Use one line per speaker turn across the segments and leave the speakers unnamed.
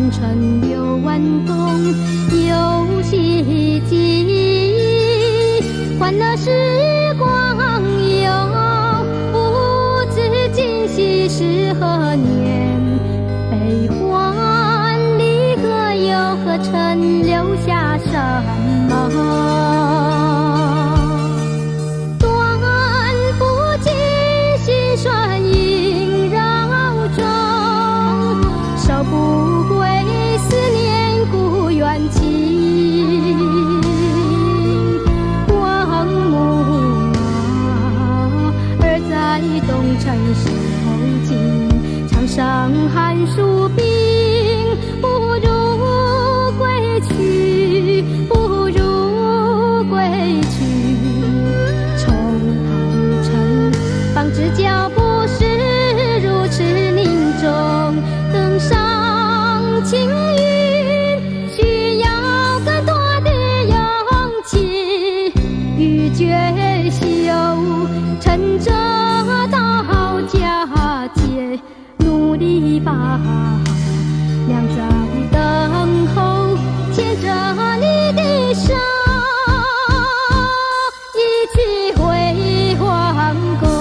尘流万冬，游戏机，欢乐时光有，不知今夕是何年。悲欢离合又何曾留下什么？不归思念故园情，光目啊，而在东城受尽，长伤寒暑病，不如归去，不如归去。愁红尘，方知脚步是如此凝重，登上青云需要更多的勇气与决心，趁着到佳节，努力把娘在等候，牵着你的手，一起回皇宫。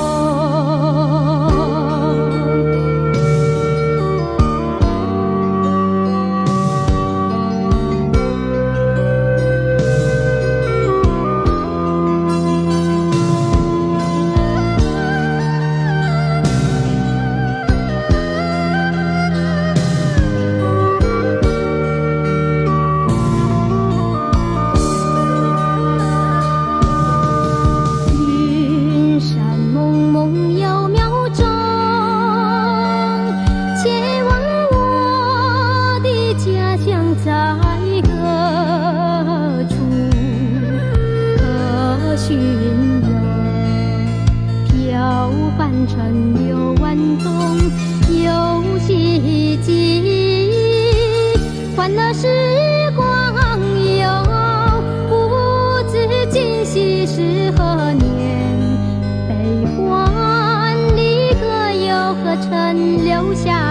在何处？可寻游？飘帆尘流万冬，游戏机，欢乐时光有，不知今夕是何年。悲欢离合又何曾留下